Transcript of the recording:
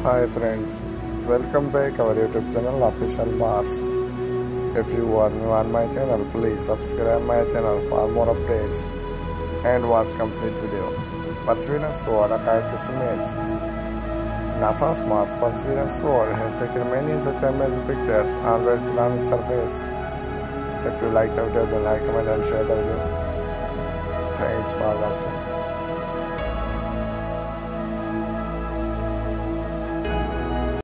Hi friends, welcome back our YouTube channel Official Mars. If you are new on my channel, please subscribe my channel for more updates and watch complete video. Perseverance rover at this image. NASA's Mars Perseverance rover has taken many such amazing pictures on red planet's surface. If you like the video, then like, comment and share the video. Thanks for watching.